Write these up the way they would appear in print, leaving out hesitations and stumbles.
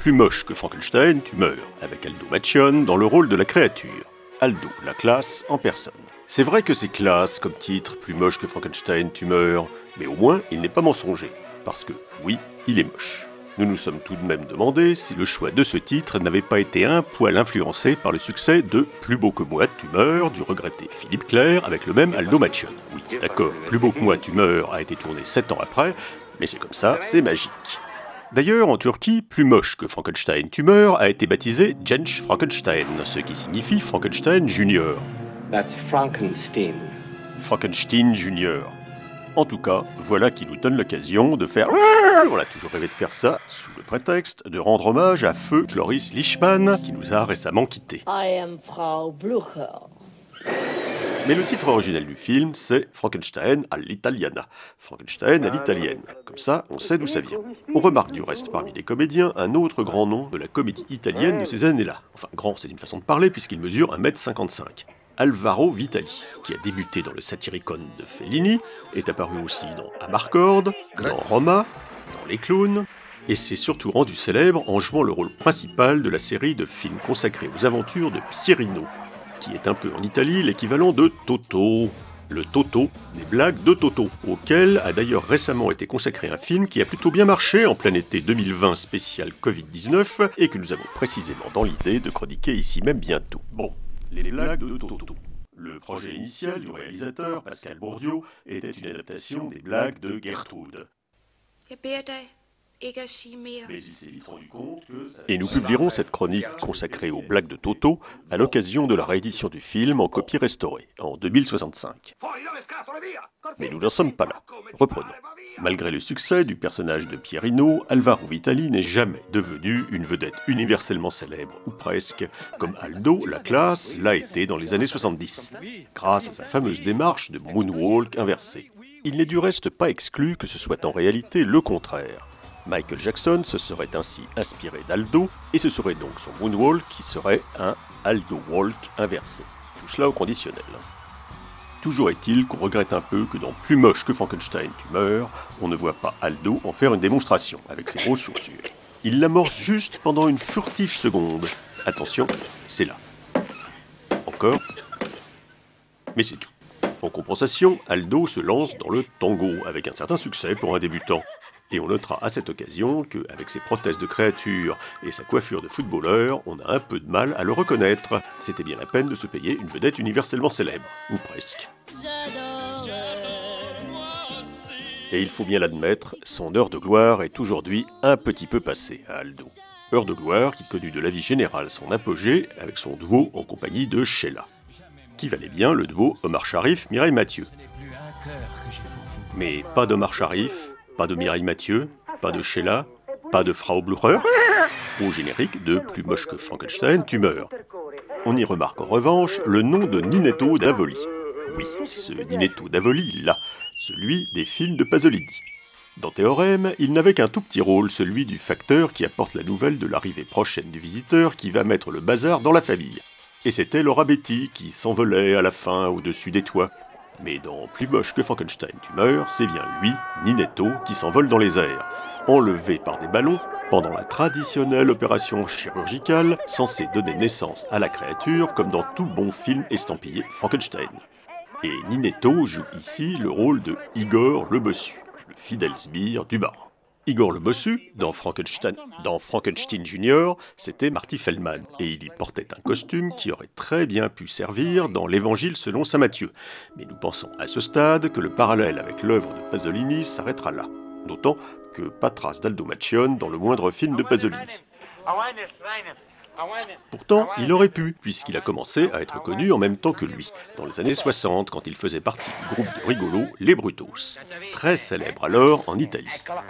Plus moche que Frankenstein, tu meurs, avec Aldo Macione dans le rôle de la créature. Aldo, la classe en personne. C'est vrai que c'est classe comme titre, Plus moche que Frankenstein, tu meurs, mais au moins il n'est pas mensonger, parce que, oui, il est moche. Nous nous sommes tout de même demandé si le choix de ce titre n'avait pas été un poil influencé par le succès de Plus beau que moi, tu meurs, du regretté Philippe Clair avec le même Aldo Macione. Oui, d'accord, Plus beau que moi, tu meurs a été tourné 7 ans après, mais c'est comme ça, c'est magique. D'ailleurs, en Turquie, Plus moche que Frankenstein, tu meurs a été baptisé Genç Frankenstein, ce qui signifie Frankenstein Junior. That's Frankenstein. Frankenstein Junior. En tout cas, voilà qui nous donne l'occasion de faire... On a toujours rêvé de faire ça, sous le prétexte de rendre hommage à feu Cloris Leachman, qui nous a récemment quittés. I am Frau Blucher. Mais le titre original du film, c'est Frankenstein all'italiana. Frankenstein à l'italienne. Comme ça, on sait d'où ça vient. On remarque du reste parmi les comédiens un autre grand nom de la comédie italienne de ces années-là. Enfin, grand, c'est une façon de parler puisqu'il mesure 1m55. Alvaro Vitali, qui a débuté dans le Satyricon de Fellini, est apparu aussi dans Amarcord, dans Roma, dans Les Clowns, et s'est surtout rendu célèbre en jouant le rôle principal de la série de films consacrés aux aventures de Pierino, qui est un peu en Italie l'équivalent de Toto. Le Toto, des blagues de Toto, auquel a d'ailleurs récemment été consacré un film qui a plutôt bien marché en plein été 2020 spécial Covid-19, et que nous avons précisément dans l'idée de chroniquer ici même bientôt. Bon. Les blagues de Toto. Le projet initial du réalisateur, Pascal Bourdieu, était une adaptation des blagues de Gertrude. Mais il s'est vite rendu compte que... Et nous publierons cette chronique consacrée aux blagues de Toto à l'occasion de la réédition du film en copie restaurée, en 2065. Mais nous n'en sommes pas là. Reprenons. Malgré le succès du personnage de Pierino, Alvaro Vitali n'est jamais devenu une vedette universellement célèbre, ou presque, comme Aldo, la classe, l'a été dans les années 70, grâce à sa fameuse démarche de moonwalk inversé. Il n'est du reste pas exclu que ce soit en réalité le contraire. Michael Jackson se serait ainsi inspiré d'Aldo, et ce serait donc son moonwalk qui serait un Aldo walk inversé. Tout cela au conditionnel. Toujours est-il qu'on regrette un peu que dans Plus moche que Frankenstein, tu meurs, on ne voit pas Aldo en faire une démonstration avec ses grosses chaussures. Il l'amorce juste pendant une furtive seconde. Attention, c'est là. Encore. Mais c'est tout. En compensation, Aldo se lance dans le tango, avec un certain succès pour un débutant. Et on notera à cette occasion qu'avec ses prothèses de créature et sa coiffure de footballeur, on a un peu de mal à le reconnaître. C'était bien la peine de se payer une vedette universellement célèbre, ou presque. Et il faut bien l'admettre, son heure de gloire est aujourd'hui un petit peu passée à Aldo. Heure de gloire qui connut de la vie générale son apogée avec son duo en compagnie de Sheila, qui valait bien le duo Omar Sharif-Mireille Mathieu. Mais pas d'Omar Sharif, pas de Mireille Mathieu, pas de Sheila, pas de Frau Blucher, au générique de Plus moche que Frankenstein, tu meurs. On y remarque en revanche le nom de Ninetto d'Avoli. Oui, ce Ninetto d'Avoli, là, celui des films de Pasolini. Dans Théorème, il n'avait qu'un tout petit rôle, celui du facteur qui apporte la nouvelle de l'arrivée prochaine du visiteur qui va mettre le bazar dans la famille. Et c'était Laura Betty qui s'envolait à la fin au-dessus des toits. Mais dans Plus moche que Frankenstein, tu meurs, c'est bien lui, Ninetto, qui s'envole dans les airs, enlevé par des ballons, pendant la traditionnelle opération chirurgicale censée donner naissance à la créature comme dans tout bon film estampillé Frankenstein. Et Ninetto joue ici le rôle de Igor le Bossu, le fidèle sbire du bar. Igor le Bossu, dans Frankenstein Junior, c'était Marty Feldman, et il y portait un costume qui aurait très bien pu servir dans l'Évangile selon saint Matthieu. Mais nous pensons à ce stade que le parallèle avec l'œuvre de Pasolini s'arrêtera là, d'autant que pas trace d'Aldo Macione dans le moindre film de Pasolini. Pourtant, il aurait pu, puisqu'il a commencé à être connu en même temps que lui, dans les années 60, quand il faisait partie du groupe de rigolos Les Brutos, très célèbre alors en Italie.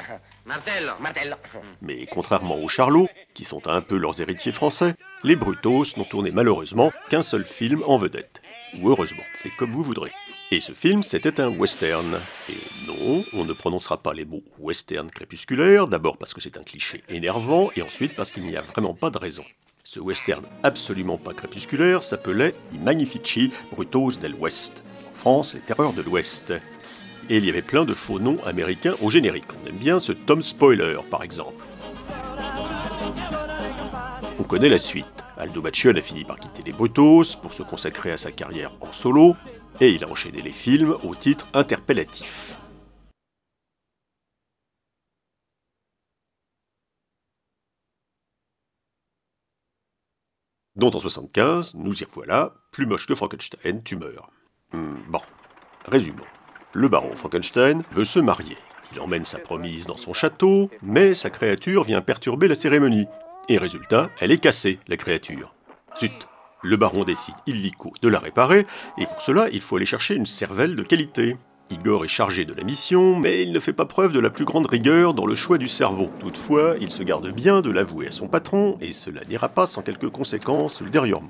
Mais contrairement aux Charlots, qui sont un peu leurs héritiers français, les Brutos n'ont tourné malheureusement qu'un seul film en vedette. Ou heureusement, c'est comme vous voudrez. Et ce film, c'était un western. Et non, on ne prononcera pas les mots western crépusculaire, d'abord parce que c'est un cliché énervant, et ensuite parce qu'il n'y a vraiment pas de raison. Ce western absolument pas crépusculaire s'appelait I Magnifici Brutos del West. En France, les terreurs de l'Ouest. Et il y avait plein de faux noms américains au générique. On aime bien ce Tom Spoiler, par exemple. connaît la suite. Aldo Baccione a fini par quitter les Brutos pour se consacrer à sa carrière en solo, et il a enchaîné les films au titre interpellatif. Dont en 75, nous y revoilà, plus moche que Frankenstein, tu meurs. Bon, résumons. Le baron Frankenstein veut se marier. Il emmène sa promise dans son château, mais sa créature vient perturber la cérémonie. Et résultat, elle est cassée, la créature. Zut, le baron décide illico de la réparer, et pour cela, il faut aller chercher une cervelle de qualité. Igor est chargé de la mission, mais il ne fait pas preuve de la plus grande rigueur dans le choix du cerveau. Toutefois, il se garde bien de l'avouer à son patron, et cela n'ira pas sans quelques conséquences ultérieurement.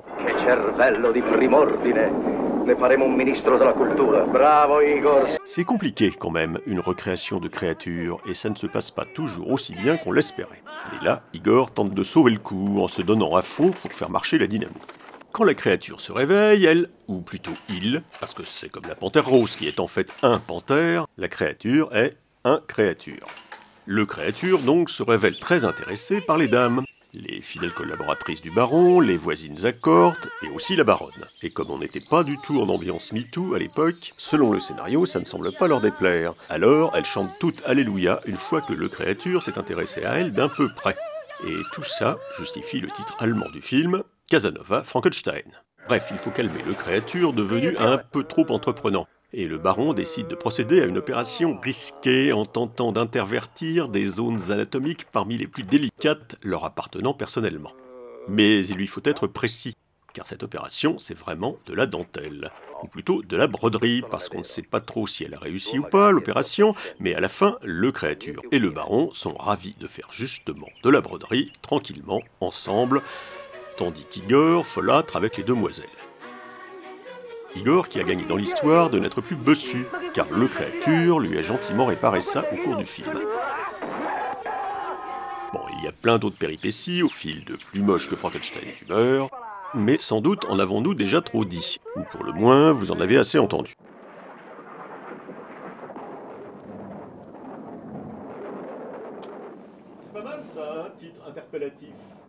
C'est compliqué quand même, une recréation de créatures, et ça ne se passe pas toujours aussi bien qu'on l'espérait. Mais là, Igor tente de sauver le coup en se donnant à fond pour faire marcher la dynamo. Quand la créature se réveille, elle, ou plutôt il, parce que c'est comme la panthère rose qui est en fait un panthère, la créature est un créature. Le créature donc se révèle très intéressé par les dames, les fidèles collaboratrices du baron, les voisines à corte, et aussi la baronne. Et comme on n'était pas du tout en ambiance MeToo à l'époque, selon le scénario, ça ne semble pas leur déplaire. Alors, elles chantent toutes Alléluia une fois que le créature s'est intéressé à elles d'un peu près. Et tout ça justifie le titre allemand du film, Casanova Frankenstein. Bref, il faut calmer le créature devenu un peu trop entreprenant. Et le baron décide de procéder à une opération risquée en tentant d'intervertir des zones anatomiques parmi les plus délicates leur appartenant personnellement. Mais il lui faut être précis, car cette opération, c'est vraiment de la dentelle. Ou plutôt de la broderie, parce qu'on ne sait pas trop si elle a réussi ou pas, l'opération, mais à la fin, le créature et le baron sont ravis de faire justement de la broderie, tranquillement, ensemble, tandis qu'Igor folâtre avec les demoiselles. Igor qui a gagné dans l'histoire de n'être plus bossu, car le créature lui a gentiment réparé ça au cours du film. Bon, il y a plein d'autres péripéties au fil de Plus moche que Frankenstein tu meurs, mais sans doute en avons-nous déjà trop dit, ou pour le moins, vous en avez assez entendu. C'est pas mal ça, titre interpellatif.